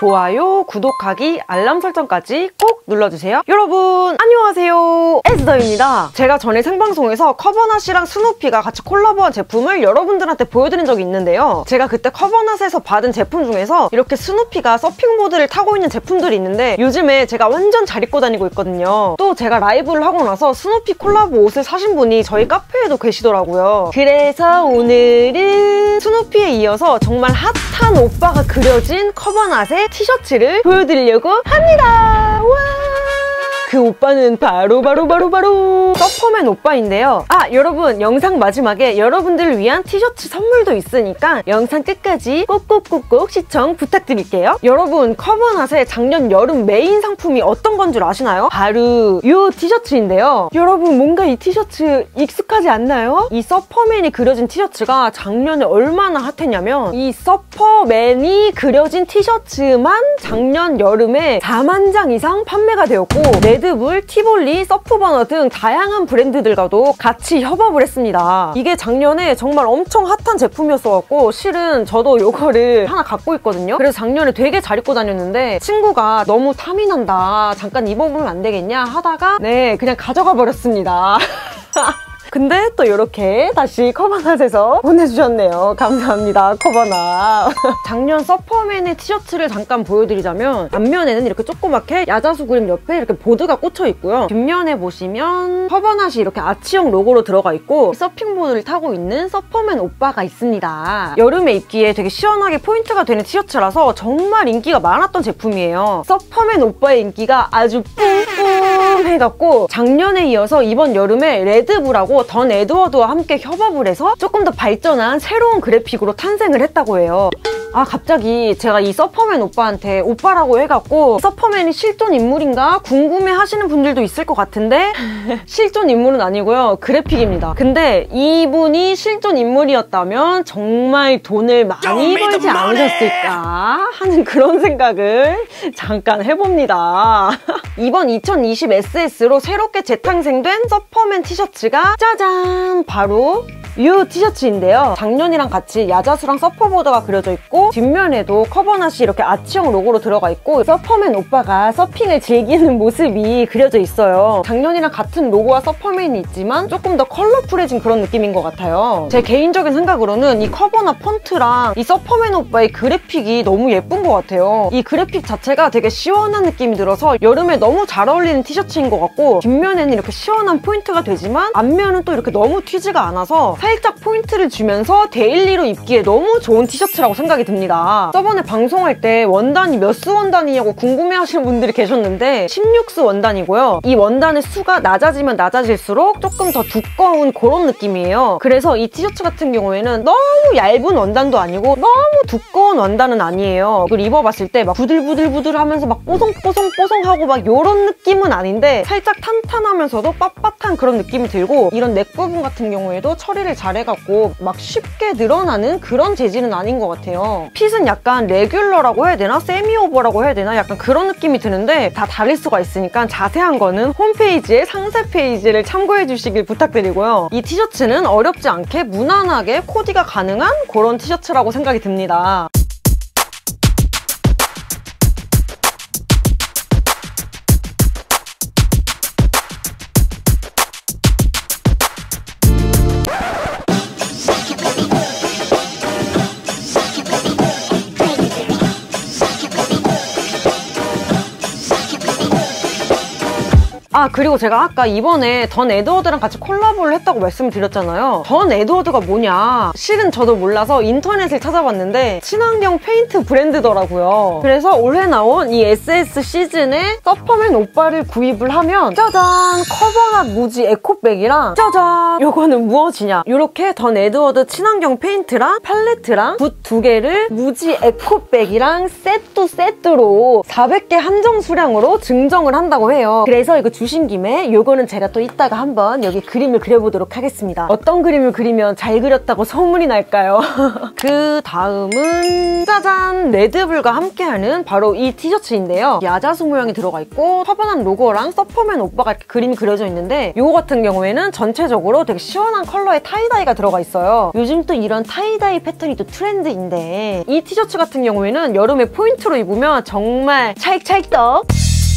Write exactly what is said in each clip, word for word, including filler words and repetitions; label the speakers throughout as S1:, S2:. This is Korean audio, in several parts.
S1: 좋아요, 구독하기, 알람 설정까지 꼭 눌러주세요. 여러분 안녕하세요, 에스더입니다. 제가 전에 생방송에서 커버낫이랑 스누피가 같이 콜라보한 제품을 여러분들한테 보여드린 적이 있는데요. 제가 그때 커버낫에서 받은 제품 중에서 이렇게 스누피가 서핑보드를 타고 있는 제품들이 있는데 요즘에 제가 완전 잘 입고 다니고 있거든요. 또 제가 라이브를 하고 나서 스누피 콜라보 옷을 사신 분이 저희 카페에도 계시더라고요. 그래서 오늘은 스누피에 이어서 정말 핫한 오빠가 그려진 커버낫의 티셔츠를 보여드리려고 합니다. 와! 그 오빠는 바로 바로 바로 바로 서퍼맨 오빠인데요. 아, 여러분 영상 마지막에 여러분들을 위한 티셔츠 선물도 있으니까 영상 끝까지 꼭꼭꼭꼭 시청 부탁드릴게요. 여러분, 커버낫의 작년 여름 메인 상품이 어떤 건 줄 아시나요? 바로 이 티셔츠인데요. 여러분, 뭔가 이 티셔츠 익숙하지 않나요? 이 서퍼맨이 그려진 티셔츠가 작년에 얼마나 핫했냐면 이 서퍼맨이 그려진 티셔츠만 작년 여름에 사만 장 이상 판매가 되었고 레드불, 티볼리, 서프버너 등 다양한 브랜드들과도 같이 협업을 했습니다. 이게 작년에 정말 엄청 핫한 제품이었어갖고 실은 저도 이거를 하나 갖고 있거든요. 그래서 작년에 되게 잘 입고 다녔는데 친구가 너무 탐이 난다, 잠깐 입어보면 안 되겠냐 하다가 네, 그냥 가져가 버렸습니다. 근데 또 이렇게 다시 커버낫에서 보내주셨네요. 감사합니다, 커버낫. 작년 서퍼맨의 티셔츠를 잠깐 보여드리자면 앞면에는 이렇게 조그맣게 야자수 그림 옆에 이렇게 보드가 꽂혀 있고요. 뒷면에 보시면 커버낫이 이렇게 아치형 로고로 들어가 있고 서핑보드를 타고 있는 서퍼맨 오빠가 있습니다. 여름에 입기에 되게 시원하게 포인트가 되는 티셔츠라서 정말 인기가 많았던 제품이에요. 서퍼맨 오빠의 인기가 아주 뿜뿜 해갖고 작년에 이어서 이번 여름에 레드불하고 던 에드워드와 함께 협업을 해서 조금 더 발전한 새로운 그래픽으로 탄생을 했다고 해요. 아, 갑자기 제가 이 서퍼맨 오빠한테 오빠라고 해갖고 서퍼맨이 실존 인물인가 궁금해 하시는 분들도 있을 것 같은데 실존 인물은 아니고요, 그래픽입니다. 근데 이분이 실존 인물이었다면 정말 돈을 많이 벌지 않으셨을까 하는 그런 생각을 잠깐 해봅니다. 이번 이천이십 에스에스로 새롭게 재탄생된 서퍼맨 티셔츠가 짜잔! 바로 이 티셔츠인데요. 작년이랑 같이 야자수랑 서퍼보드가 그려져 있고 뒷면에도 커버낫이 이렇게 아치형 로고로 들어가 있고 서퍼맨 오빠가 서핑을 즐기는 모습이 그려져 있어요. 작년이랑 같은 로고와 서퍼맨이 있지만 조금 더 컬러풀해진 그런 느낌인 것 같아요. 제 개인적인 생각으로는 이 커버낫 폰트랑 이 서퍼맨 오빠의 그래픽이 너무 예쁜 것 같아요. 이 그래픽 자체가 되게 시원한 느낌이 들어서 여름에 너무 잘 어울리는 티셔츠인 것 같고 뒷면에는 이렇게 시원한 포인트가 되지만 앞면은 또 이렇게 너무 튀지가 않아서 살짝 포인트를 주면서 데일리로 입기에 너무 좋은 티셔츠라고 생각이 듭니다. 저번에 방송할 때 원단이 몇 수 원단이냐고 궁금해하시는 분들이 계셨는데 십육 수 원단이고요. 이 원단의 수가 낮아지면 낮아질수록 조금 더 두꺼운 그런 느낌이에요. 그래서 이 티셔츠 같은 경우에는 너무 얇은 원단도 아니고 너무 두꺼운 원단은 아니에요. 이걸 입어봤을 때 막 부들부들부들 하면서 막 뽀송뽀송뽀송하고 막 이런 느낌은 아닌데 살짝 탄탄하면서도 빳빳한 그런 느낌이 들고 이런 넥 부분 같은 경우에도 처리를 잘 해갖고 막 쉽게 늘어나는 그런 재질은 아닌 것 같아요. 핏은 약간 레귤러라고 해야 되나? 세미오버라고 해야 되나? 약간 그런 느낌이 드는데 다 다를 수가 있으니까 자세한 거는 홈페이지의 상세 페이지를 참고해 주시길 부탁드리고요. 이 티셔츠는 어렵지 않게 무난하게 코디가 가능한 그런 티셔츠라고 생각이 듭니다. 아, 그리고 제가 아까 이번에 던 에드워드랑 같이 콜라보를 했다고 말씀을 드렸잖아요. 던 에드워드가 뭐냐, 실은 저도 몰라서 인터넷을 찾아봤는데 친환경 페인트 브랜드더라고요. 그래서 올해 나온 이 에스에스 시즌에 서퍼맨 오빠를 구입을 하면 짜잔! 커버낫 무지 에코백이랑 짜잔! 요거는 무엇이냐, 이렇게 던 에드워드 친환경 페인트랑 팔레트랑 붓 두 개를 무지 에코백이랑 세트 세트로 사백 개 한정 수량으로 증정을 한다고 해요. 그래서 이거 주시 오신 김에 요거는 제가 또 이따가 한번 여기 그림을 그려보도록 하겠습니다. 어떤 그림을 그리면 잘 그렸다고 소문이 날까요? 그 다음은 짜잔! 레드불과 함께하는 바로 이 티셔츠인데요. 야자수 모양이 들어가 있고 커버난 로고랑 서퍼맨 오빠가 이렇게 그림이 그려져 있는데 요거 같은 경우에는 전체적으로 되게 시원한 컬러의 타이다이가 들어가 있어요. 요즘 또 이런 타이다이 패턴이 또 트렌드인데 이 티셔츠 같은 경우에는 여름에 포인트로 입으면 정말 찰찰떡!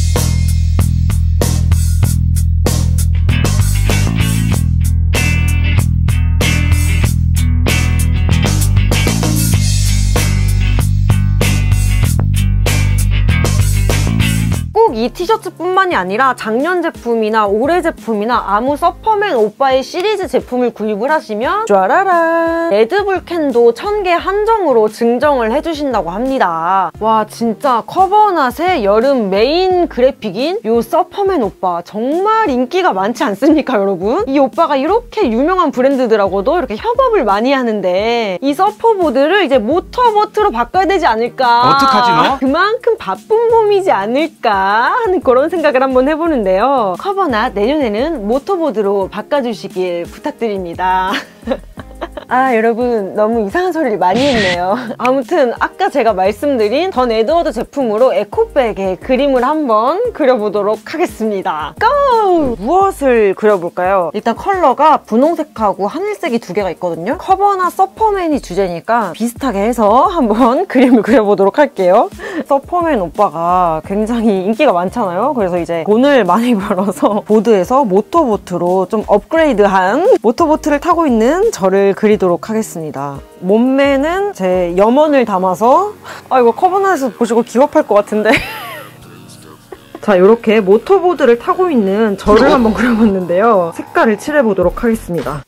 S1: 꼭 이 티셔츠뿐만이 아니라 작년 제품이나 올해 제품이나 아무 서퍼맨 오빠의 시리즈 제품을 구입을 하시면 쫘라란! 레드불 캔도 천 개 한정으로 증정을 해주신다고 합니다. 와 진짜 커버낫의 여름 메인 그래픽인 요 서퍼맨 오빠 정말 인기가 많지 않습니까 여러분? 이 오빠가 이렇게 유명한 브랜드들하고도 이렇게 협업을 많이 하는데 이 서퍼보드를 이제 모터보트로 바꿔야 되지 않을까?
S2: 어떡하지 너?
S1: 그만큼 바쁜 봄이지 않을까? 하는 그런 생각을 한번 해보는데요. 커버낫 내년에는 모터보드로 바꿔주시길 부탁드립니다. 아 여러분 너무 이상한 소리를 많이 했네요. 아무튼 아까 제가 말씀드린 던 에드워드 제품으로 에코백에 그림을 한번 그려보도록 하겠습니다. 고! 무엇을 그려볼까요? 일단 컬러가 분홍색하고 하늘색이 두 개가 있거든요. 커버나 서퍼맨이 주제니까 비슷하게 해서 한번 그림을 그려보도록 할게요. 서퍼맨 오빠가 굉장히 인기가 많잖아요. 그래서 이제 돈을 많이 벌어서 보드에서 모터보트로 좀 업그레이드한 모터보트를 타고 있는 저를 그리도록 하겠습니다. 몸매는 제 염원을 담아서 아 이거 커버낫에서 보시고 기겁할 것 같은데 자 이렇게 모터보드를 타고 있는 저를 한번 그려봤는데요. 색깔을 칠해보도록 하겠습니다.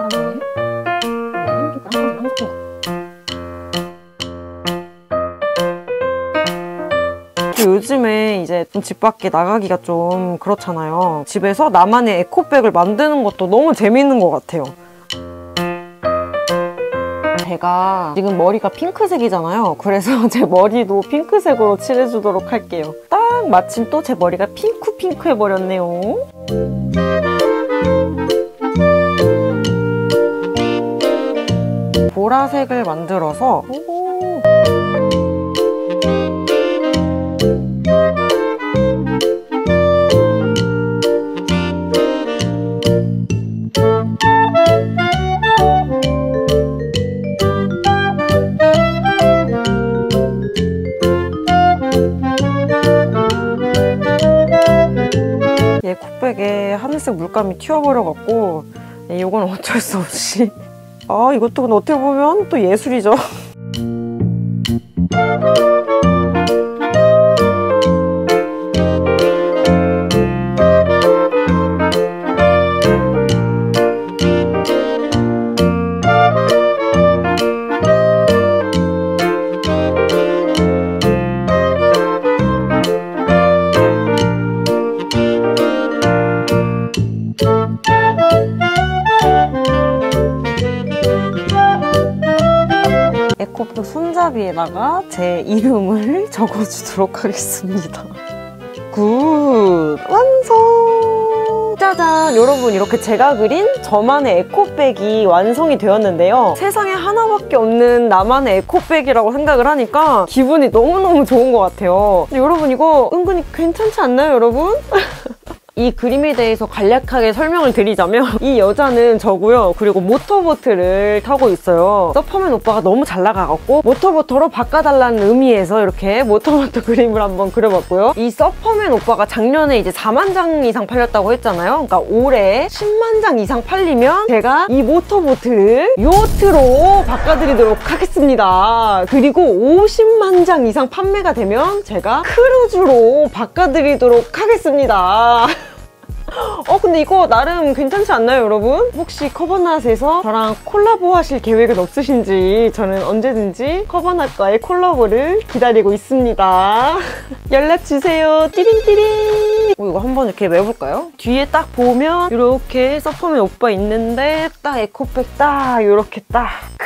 S1: 요즘에 이제 좀 집 밖에 나가기가 좀 그렇잖아요. 집에서 나만의 에코백을 만드는 것도 너무 재밌는 것 같아요. 제가 지금 머리가 핑크색이잖아요. 그래서 제 머리도 핑크색으로 칠해주도록 할게요. 딱 마침 또 제 머리가 핑크핑크 해버렸네요. 보라색을 만들어서 오. 에코백에 하늘색 물감이 튀어버려갖고 이건 어쩔 수 없이 아 이것도 근데 어떻게 보면 또 예술이죠. 에코백 손잡이에다가 제 이름을 적어주도록 하겠습니다. 굿! 완성! 짜잔! 여러분 이렇게 제가 그린 저만의 에코백이 완성이 되었는데요. 세상에 하나밖에 없는 나만의 에코백이라고 생각을 하니까 기분이 너무너무 좋은 것 같아요. 근데 여러분 이거 은근히 괜찮지 않나요 여러분? 이 그림에 대해서 간략하게 설명을 드리자면 이 여자는 저고요. 그리고 모터보트를 타고 있어요. 서퍼맨 오빠가 너무 잘 나가갖고 모터보트로 바꿔달라는 의미에서 이렇게 모터보트 그림을 한번 그려봤고요. 이 서퍼맨 오빠가 작년에 이제 사만 장 이상 팔렸다고 했잖아요. 그러니까 올해 십만 장 이상 팔리면 제가 이 모터보트를 요트로 바꿔드리도록 하겠습니다. 그리고 오십만 장 이상 판매가 되면 제가 크루즈로 바꿔드리도록 하겠습니다. 어 근데 이거 나름 괜찮지 않나요 여러분? 혹시 커버낫에서 저랑 콜라보 하실 계획은 없으신지 저는 언제든지 커버낫과의 콜라보를 기다리고 있습니다. 연락주세요. 띠링띠링. 어, 이거 한번 이렇게 매볼까요? 뒤에 딱 보면 이렇게 서퍼맨 오빠 있는데 딱 에코백 딱 이렇게 딱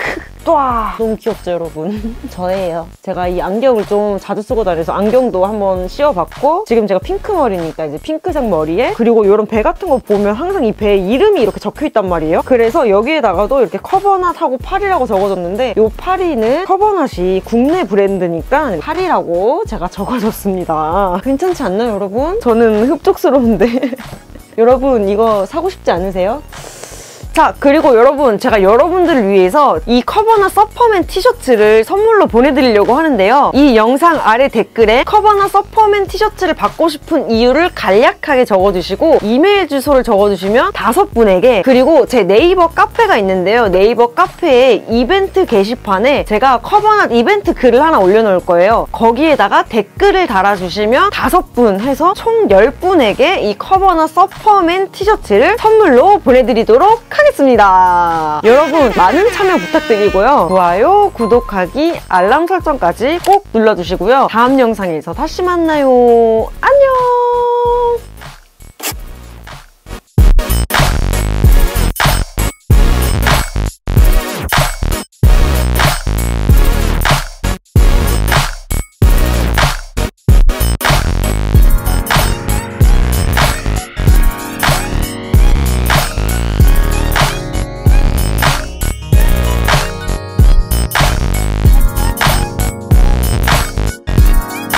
S1: 와, 너무 귀엽죠, 여러분? 저예요. 제가 이 안경을 좀 자주 쓰고 다녀서 안경도 한번 씌워봤고, 지금 제가 핑크 머리니까 이제 핑크색 머리에, 그리고 이런 배 같은 거 보면 항상 이 배에 이름이 이렇게 적혀있단 말이에요. 그래서 여기에다가도 이렇게 커버낫 하고 파리라고 적어줬는데, 이 파리는 커버낫이 국내 브랜드니까 파리라고 제가 적어줬습니다. 괜찮지 않나요, 여러분? 저는 흡족스러운데. 여러분, 이거 사고 싶지 않으세요? 자, 그리고 여러분, 제가 여러분들을 위해서 이 커버낫 서퍼맨 티셔츠를 선물로 보내드리려고 하는데요. 이 영상 아래 댓글에 커버낫 서퍼맨 티셔츠를 받고 싶은 이유를 간략하게 적어주시고 이메일 주소를 적어주시면 다섯 분에게, 그리고 제 네이버 카페가 있는데요. 네이버 카페에 이벤트 게시판에 제가 커버낫 이벤트 글을 하나 올려놓을 거예요. 거기에다가 댓글을 달아주시면 다섯 분 해서 총 열 분에게 이 커버낫 서퍼맨 티셔츠를 선물로 보내드리도록 하겠습니다. 하겠습니다. 여러분, 많은 참여 부탁드리고요. 좋아요, 구독하기, 알람 설정까지 꼭 눌러주시고요. 다음 영상에서 다시 만나요. 안녕!